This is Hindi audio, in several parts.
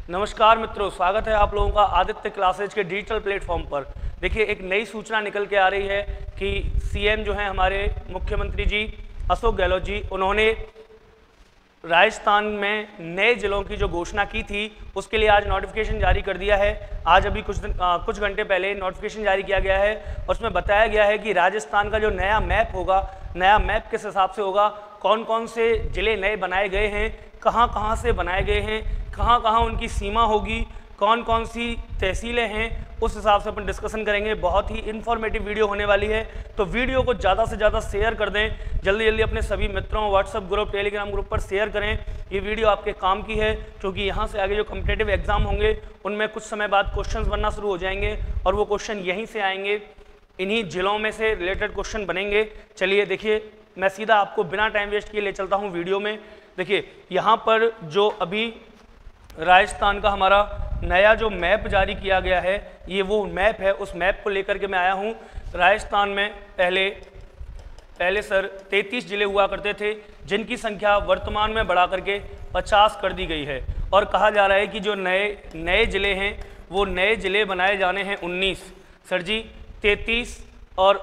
नमस्कार मित्रों, स्वागत है आप लोगों का आदित्य क्लासेज के डिजिटल प्लेटफॉर्म पर। देखिए, एक नई सूचना निकल के आ रही है कि सीएम जो हैं हमारे मुख्यमंत्री जी अशोक गहलोत जी, उन्होंने राजस्थान में नए जिलों की जो घोषणा की थी उसके लिए आज नोटिफिकेशन जारी कर दिया है। आज अभी कुछ घंटे पहले नोटिफिकेशन जारी किया गया है और उसमें बताया गया है कि राजस्थान का जो नया मैप होगा, नया मैप किस हिसाब से होगा, कौन कौन से ज़िले नए बनाए गए हैं, कहाँ कहाँ से बनाए गए हैं, कहाँ कहाँ उनकी सीमा होगी, कौन कौन सी तहसीलें हैं, उस हिसाब से अपन डिस्कशन करेंगे। बहुत ही इन्फॉर्मेटिव वीडियो होने वाली है, तो वीडियो को ज़्यादा से ज़्यादा शेयर कर दें, जल्दी जल्दी अपने सभी मित्रों व्हाट्सएप ग्रुप, टेलीग्राम ग्रुप पर शेयर करें। ये वीडियो आपके काम की है, क्योंकि यहाँ से आगे जो कॉम्पिटिटिव एग्जाम होंगे उनमें कुछ समय बाद क्वेश्चन बनना शुरू हो जाएंगे और वो क्वेश्चन यहीं से आएंगे, इन्हीं जिलों में से रिलेटेड क्वेश्चन बनेंगे। चलिए देखिए, मैं सीधा आपको बिना टाइम वेस्ट किए ले चलता हूँ वीडियो में। देखिए, यहाँ पर जो अभी राजस्थान का हमारा नया जो मैप जारी किया गया है, ये वो मैप है। उस मैप को लेकर के मैं आया हूँ। राजस्थान में पहले सर 33 जिले हुआ करते थे, जिनकी संख्या वर्तमान में बढ़ा करके 50 कर दी गई है। और कहा जा रहा है कि जो नए जिले हैं वो नए जिले बनाए जाने हैं 19। सर जी 33 और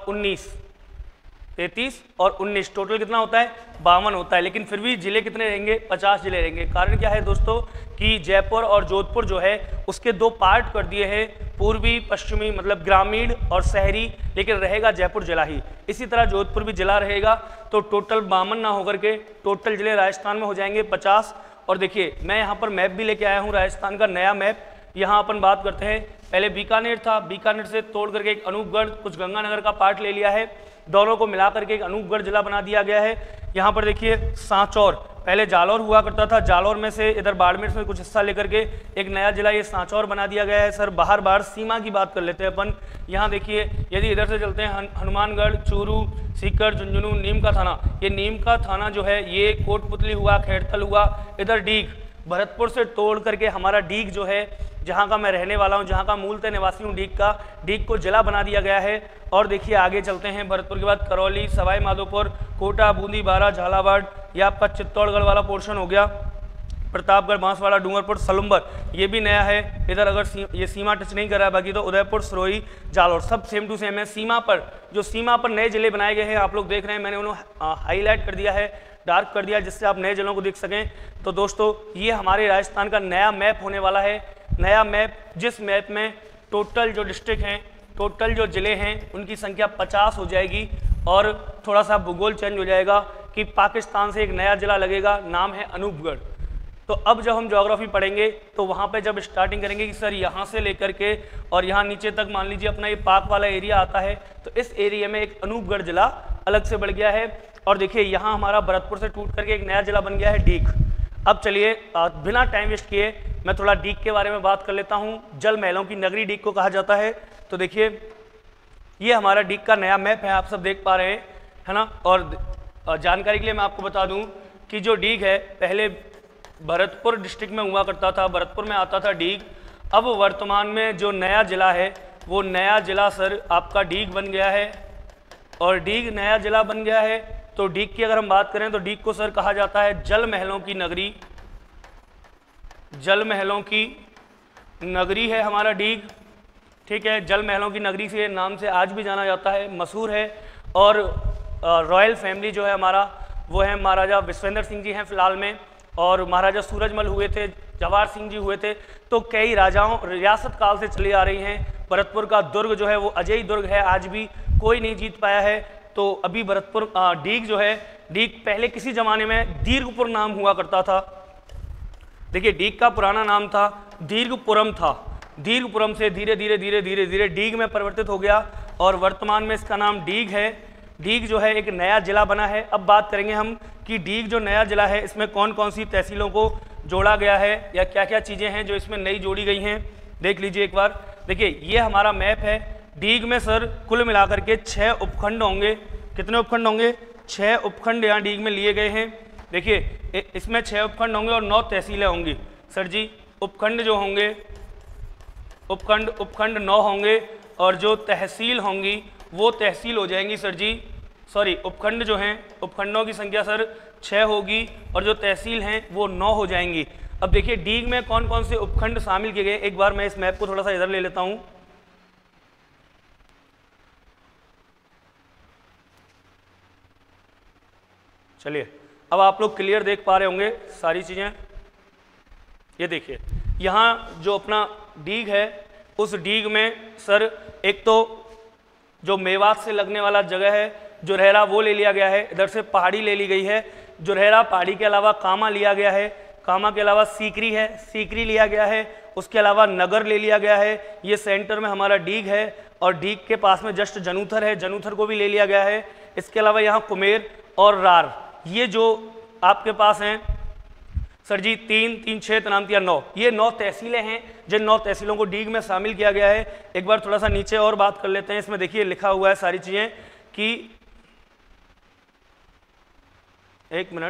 19 टोटल कितना होता है? 52 होता है। लेकिन फिर भी जिले कितने रहेंगे? 50 जिले रहेंगे। कारण क्या है दोस्तों कि जयपुर और जोधपुर जो है उसके दो पार्ट कर दिए हैं, पूर्वी पश्चिमी, मतलब ग्रामीण और शहरी, लेकिन रहेगा जयपुर जिला ही। इसी तरह जोधपुर भी जिला रहेगा। तो टोटल 52 ना होकर के टोटल जिले राजस्थान में हो जाएंगे 50। और देखिए, मैं यहाँ पर मैप भी लेके आया हूँ, राजस्थान का नया मैप। यहाँ अपन बात करते हैं, पहले बीकानेर था, बीकानेर से तोड़ करके एक अनूपगढ़, कुछ गंगानगर का पार्ट ले लिया है, दोनों को मिला करके एक अनूपगढ़ जिला बना दिया गया है। यहाँ पर देखिए सांचौर, पहले जालौर हुआ करता था, जालौर में से इधर बाड़मेर से कुछ हिस्सा लेकर के एक नया जिला ये सांचौर बना दिया गया है। सर बाहर सीमा की बात कर लेते हैं अपन। यहाँ देखिए, यदि इधर से चलते हैं हनुमानगढ़, चूरू, सीकर, झुंझुनू, नीम का थाना, ये नीम का थाना जो है ये कोटपुतली हुआ, खैरथल हुआ, इधर डीग, भरतपुर से तोड़ करके हमारा डीग जो है, जहाँ का मैं रहने वाला हूँ, जहाँ का मूलतः निवासी हूँ, डीग को जिला बना दिया गया है। और देखिए आगे चलते हैं, भरतपुर के बाद करौली, सवाई माधोपुर, कोटा, बूंदी, बारा, झालावाड़, ये आपका चित्तौड़गढ़ वाला पोर्शन हो गया, प्रतापगढ़, बांसवाड़ा, डूंगरपुर, सलुम्बर, ये भी नया है। इधर अगर ये सीमा टच नहीं कर रहा है, बाकी तो उदयपुर, सिरोही, जालौर सब सेम टू सेम है। सीमा पर नए जिले बनाए गए हैं, आप लोग देख रहे हैं, मैंने उन्हें हाईलाइट कर दिया है, डार्क कर दिया, जिससे आप नए जिलों को देख सकें। तो दोस्तों, ये हमारे राजस्थान का नया मैप होने वाला है। नया मैप, जिस मैप में टोटल जो डिस्ट्रिक्ट हैं, टोटल जो ज़िले हैं, उनकी संख्या 50 हो जाएगी। और थोड़ा सा भूगोल चेंज हो जाएगा कि पाकिस्तान से एक नया ज़िला लगेगा, नाम है अनूपगढ़। तो अब जब हम ज्योग्राफी पढ़ेंगे तो वहाँ पे जब स्टार्टिंग करेंगे कि सर यहाँ से लेकर के और यहाँ नीचे तक, मान लीजिए अपना ये पाक वाला एरिया आता है, तो इस एरिया में एक अनूपगढ़ जिला अलग से बढ़ गया है। और देखिए, यहाँ हमारा भरतपुर से टूट करके एक नया जिला बन गया है डीग। अब चलिए बिना टाइम वेस्ट किए मैं थोड़ा डीग के बारे में बात कर लेता हूँ। जल महलों की नगरी डीग को कहा जाता है। तो देखिए, ये हमारा डीग का नया मैप है, आप सब देख पा रहे हैं, है ना। और जानकारी के लिए मैं आपको बता दूं कि जो डीग है पहले भरतपुर डिस्ट्रिक्ट में हुआ करता था, भरतपुर में आता था डीग। अब वर्तमान में जो नया जिला है वो नया जिला सर आपका डीग बन गया है। और डीग नया जिला बन गया है, तो डीग की अगर हम बात करें तो डीग को सर कहा जाता है जल महलों की नगरी। जल महलों की नगरी है हमारा डीग, ठीक है। जल महलों की नगरी से नाम से आज भी जाना जाता है, मशहूर है। और रॉयल फैमिली जो है हमारा, वो है महाराजा विश्वेंद्र सिंह जी हैं फिलहाल में, और महाराजा सूरजमल हुए थे, जवाहर सिंह जी हुए थे। तो कई राजाओं रियासत काल से चली आ रही हैं। भरतपुर का दुर्ग जो है वो अजय दुर्ग है, आज भी कोई नहीं जीत पाया है। तो अभी भरतपुर डीग जो है, डीग पहले किसी ज़माने में दीर्घपुर नाम हुआ करता था। देखिए, डीग का पुराना नाम था दीर्घपुरम था। दीर्घपुरम से धीरे धीरे डीग में परिवर्तित हो गया और वर्तमान में इसका नाम डीग है। डीग जो है एक नया जिला बना है। अब बात करेंगे हम कि डीग जो नया जिला है इसमें कौन कौन सी तहसीलों को जोड़ा गया है या क्या क्या चीज़ें हैं जो इसमें नई जोड़ी गई हैं, देख लीजिए एक बार। देखिए, ये हमारा मैप है। डीग में सर कुल मिलाकर के 6 उपखंड होंगे। कितने उपखंड होंगे? 6 उपखंड यहाँ डीग में लिए गए हैं। देखिए, इसमें 6 उपखंड होंगे और 9 तहसीलें होंगी। सर जी उपखंड जो होंगे, उपखंड 9 होंगे और जो तहसील होंगी वो तहसील हो जाएंगी सर जी, सॉरी उपखंड जो हैं, उपखंडों की संख्या सर 6 होगी और जो तहसील हैं वो 9 हो जाएंगी। अब देखिए डीग में कौन कौन से उपखंड शामिल किए गए, एक बार मैं इस मैप को थोड़ा सा इधर ले लेता हूं। चलिए अब आप लोग क्लियर देख पा रहे होंगे सारी चीजें। ये देखिए यहाँ जो अपना डीग है, उस डीग में सर एक तो जो मेवात से लगने वाला जगह है जुरहरा वो ले लिया गया है, इधर से पहाड़ी ले ली गई है जुरहरा, पहाड़ी के अलावा कामा लिया गया है, कामा के अलावा सीकरी है, सीकरी लिया गया है, उसके अलावा नगर ले लिया गया है, ये सेंटर में हमारा डीग है और डीग के पास में जस्ट जनूथर है, जनूथर को भी ले लिया गया है। इसके अलावा यहाँ कुमेर और रार, ये जो आपके पास हैं सर जी 3, 3, 6 तनामतिया 9, ये 9 तहसीलें हैं जिन 9 तहसीलों को डीग में शामिल किया गया है। एक बार थोड़ा सा नीचे और बात कर लेते हैं, इसमें देखिए लिखा हुआ है सारी चीजें कि एक मिनट,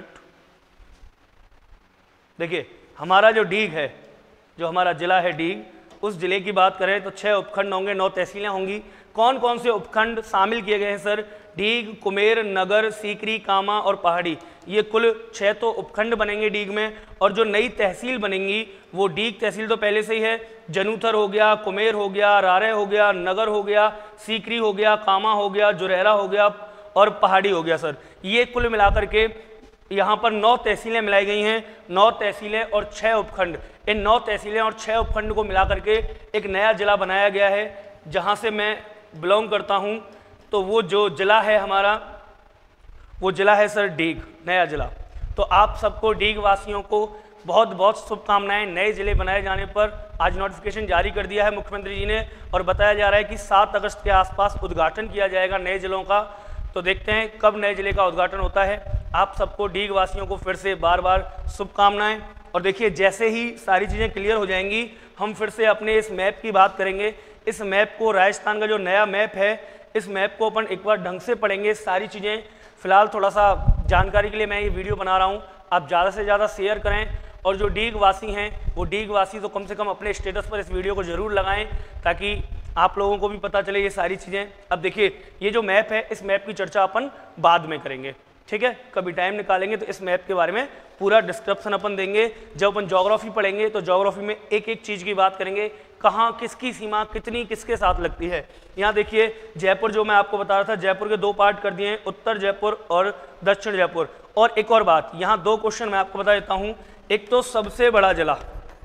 देखिए हमारा जो डीग है, जो हमारा जिला है डीग, उस जिले की बात करें तो 6 उपखंड होंगे, 9 तहसीलें होंगी। कौन कौन से उपखंड शामिल किए गए हैं सर? डीग, कुमेर, नगर, सीकरी, कामा और पहाड़ी, ये कुल 6 तो उपखंड बनेंगे डीग में। और जो नई तहसील बनेंगी वो डीग तहसील तो पहले से ही है, जनूथर हो गया, कुमेर हो गया, रारे हो गया, नगर हो गया, सीकरी हो गया, कामा हो गया, जुरहरा हो गया और पहाड़ी हो गया। सर ये कुल मिलाकर के यहाँ पर 9 तहसीलें मिलाई गई हैं, 9 तहसीलें और 6 उपखंड। इन 9 तहसीलें और 6 उपखंड को मिलाकर के एक नया जिला बनाया गया है। जहाँ से मैं बिलोंग करता हूँ तो वो जो जिला है हमारा, वो जिला है सर डीग, नया जिला। तो आप सबको डीग वासियों को बहुत बहुत शुभकामनाएं। नए जिले बनाए जाने पर आज नोटिफिकेशन जारी कर दिया है मुख्यमंत्री जी ने और बताया जा रहा है कि 7 अगस्त के आसपास उद्घाटन किया जाएगा नए जिलों का। तो देखते हैं कब नए जिले का उद्घाटन होता है। आप सबको डीग वासियों को फिर से बार बार शुभकामनाएं। और देखिए जैसे ही सारी चीज़ें क्लियर हो जाएंगी हम फिर से अपने इस मैप की बात करेंगे। इस मैप को, राजस्थान का जो नया मैप है, इस मैप को अपन एक बार ढंग से पढ़ेंगे सारी चीज़ें। फिलहाल थोड़ा सा जानकारी के लिए मैं ये वीडियो बना रहा हूँ, आप ज़्यादा से ज़्यादा शेयर करें। और जो डीग वासी हैं वो डीग वासी तो कम से कम अपने स्टेटस पर इस वीडियो को ज़रूर लगाएं ताकि आप लोगों को भी पता चले ये सारी चीज़ें। अब देखिए ये जो मैप है, इस मैप की चर्चा अपन बाद में करेंगे, ठीक है? कभी टाइम निकालेंगे तो इस मैप के बारे में पूरा डिस्क्रिप्शन अपन देंगे। जब अपन ज्योग्राफी पढ़ेंगे तो ज्योग्राफी में एक एक चीज़ की बात करेंगे, कहाँ किसकी सीमा कितनी किसके साथ लगती है। यहाँ देखिए जयपुर, जो मैं आपको बता रहा था, जयपुर के 2 पार्ट कर दिए हैं, उत्तर जयपुर और दक्षिण जयपुर। और एक और बात, यहाँ 2 क्वेश्चन मैं आपको बता देता हूँ। एक तो सबसे बड़ा जिला,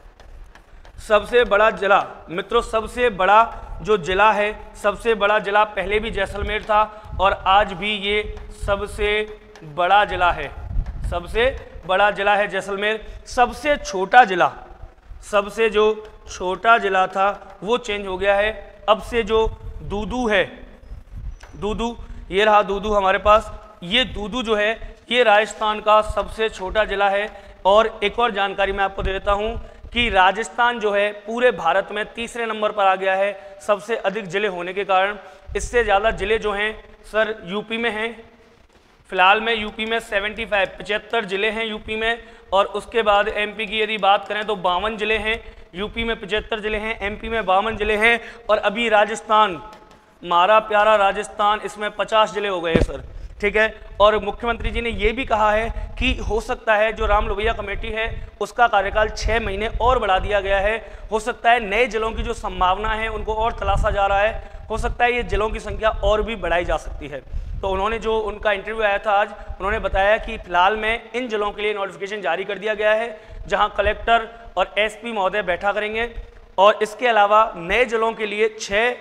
सबसे बड़ा जिला मित्रों, सबसे बड़ा जो जिला है, सबसे बड़ा जिला पहले भी जैसलमेर था और आज भी ये सबसे बड़ा जिला है, सबसे बड़ा जिला है जैसलमेर। सबसे छोटा जिला, सबसे जो छोटा जिला था वो चेंज हो गया है। अब से जो दूदू है, दूदू, ये रहा दूदू हमारे पास, ये दूदू जो है ये राजस्थान का सबसे छोटा जिला है। और एक और जानकारी मैं आपको दे देता हूँ कि राजस्थान जो है पूरे भारत में 3रे नंबर पर आ गया है सबसे अधिक जिले होने के कारण। इससे ज़्यादा जिले जो हैं सर यूपी में हैं। फिलहाल में यूपी में 75 जिले हैं यूपी में। और उसके बाद एमपी की यदि बात करें तो 52 जिले हैं। यूपी में 75 जिले हैं, एमपी में 52 जिले हैं। और अभी राजस्थान, हमारा प्यारा राजस्थान, इसमें 50 जिले हो गए हैं सर, ठीक है? और मुख्यमंत्री जी ने ये भी कहा है कि हो सकता है जो राम लोहिया कमेटी है उसका कार्यकाल 6 महीने और बढ़ा दिया गया है। हो सकता है नए जिलों की जो संभावना है उनको और तलाशा जा रहा है, हो सकता है ये जिलों की संख्या और भी बढ़ाई जा सकती है। तो उन्होंने, जो उनका इंटरव्यू आया था आज, उन्होंने बताया कि फिलहाल में इन जिलों के लिए नोटिफिकेशन जारी कर दिया गया है जहां कलेक्टर और एसपी महोदय बैठा करेंगे। और इसके अलावा नए जिलों के लिए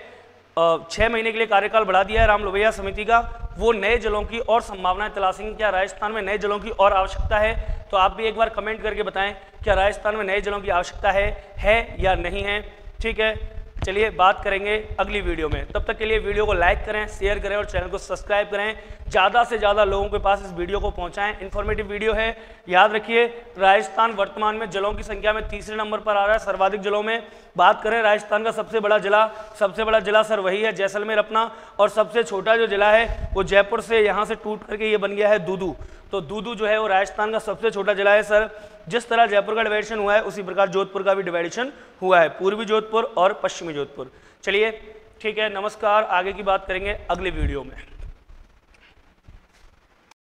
6 महीने के लिए कार्यकाल बढ़ा दिया है राम लोहिया समिति का। वो नए जिलों की और संभावनाएं तलाशेंगे। क्या राजस्थान में नए जिलों की और आवश्यकता है? तो आप भी एक बार कमेंट करके बताएं, क्या राजस्थान में नए जिलों की आवश्यकता है या नहीं है, ठीक है? चलिए बात करेंगे अगली वीडियो में। तब तक के लिए वीडियो को लाइक करें, शेयर करें और चैनल को सब्सक्राइब करें। ज़्यादा से ज़्यादा लोगों के पास इस वीडियो को पहुंचाएं। इन्फॉर्मेटिव वीडियो है। याद रखिए राजस्थान वर्तमान में जिलों की संख्या में 3रे नंबर पर आ रहा है सर्वाधिक जिलों में। बात करें राजस्थान का सबसे बड़ा जिला सर वही है जैसलमेर अपना। और सबसे छोटा जो जिला है वो जयपुर से यहाँ से टूट करके ये बन गया है दूदू। तो दूदू जो है वो राजस्थान का सबसे छोटा जिला है सर। जिस तरह जयपुर का डिवाइडेशन हुआ है उसी प्रकार जोधपुर का भी डिवाइडेशन हुआ है, पूर्वी जोधपुर और पश्चिमी जोधपुर। चलिए ठीक है, नमस्कार। आगे की बात करेंगे अगले वीडियो में।